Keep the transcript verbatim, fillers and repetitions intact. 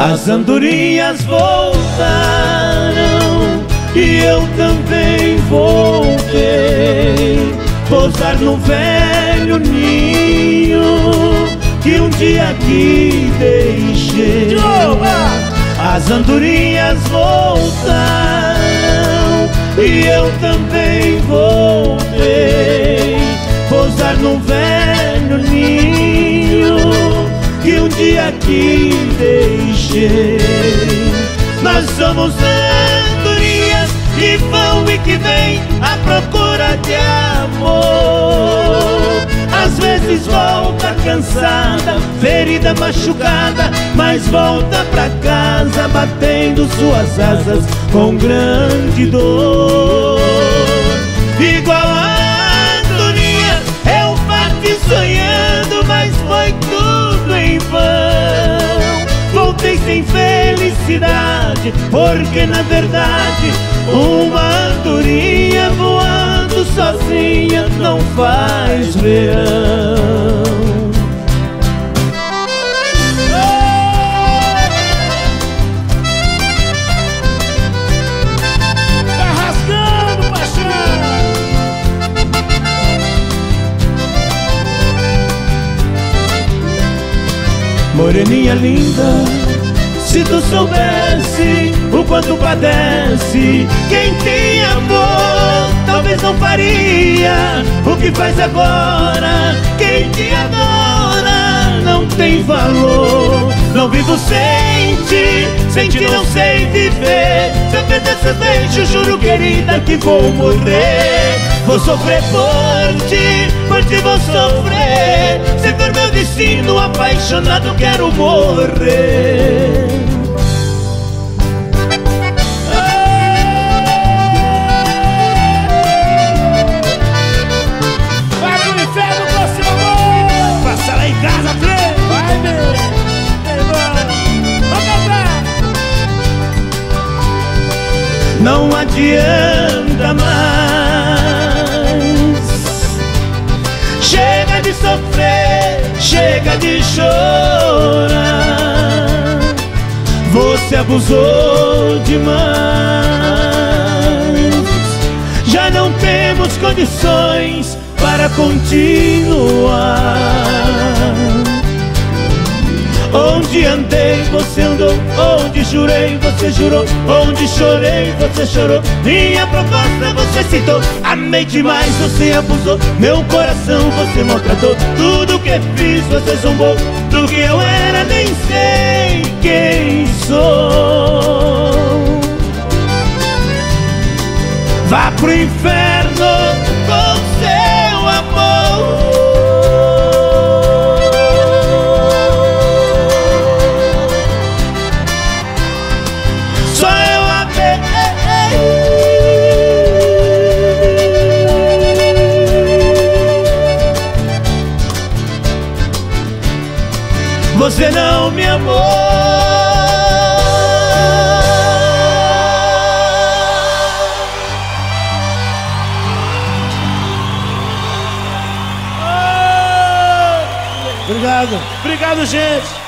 As andorinhas voltaram e eu também voltei. Pousar no velho ninho que um dia aqui deixei. As andorinhas voltaram e eu também voltei. Pousar no velho ninho que um dia aqui deixei. Nós somos andorinhas que vão e que vêm à procura de amor. Às vezes volta cansada, ferida, machucada, mas volta pra casa batendo suas asas com grande dor. Igual a andorinha, eu parti sonhando, mas foi tudo em vão. Voltei sem felicidade, porque na verdade uma andorinha voando sozinha não faz verão. Tá rasgando, paixão! Moreninha linda, se tu soubesse o quanto padece quem tem amor, talvez não faria o que faz agora. Quem te adora não tem valor. Não vivo sem ti, sem ti não sei viver. Se eu perder seus beijos, juro querida que vou morrer. Vou sofrer por ti, por ti vou sofrer. Se for meu destino, apaixonado quero morrer. Vai pro inferno, próximo amor! Passa lá em casa, Fred! Vai, meu! Vai cantar! Não adianta mais. Chega de sofrer, chega de chorar. Você abusou demais. Já não temos condições para continuar. Onde andei, você andou. Onde jurei, você jurou. Onde chorei, você chorou. Minha proposta você citou. Amei demais, você abusou. Meu coração você maltratou. Tudo que fiz você zombou. Do que eu era nem sei quem sou. Vá pro inferno com seu amor. Você não me amou. Obrigado. Obrigado, gente.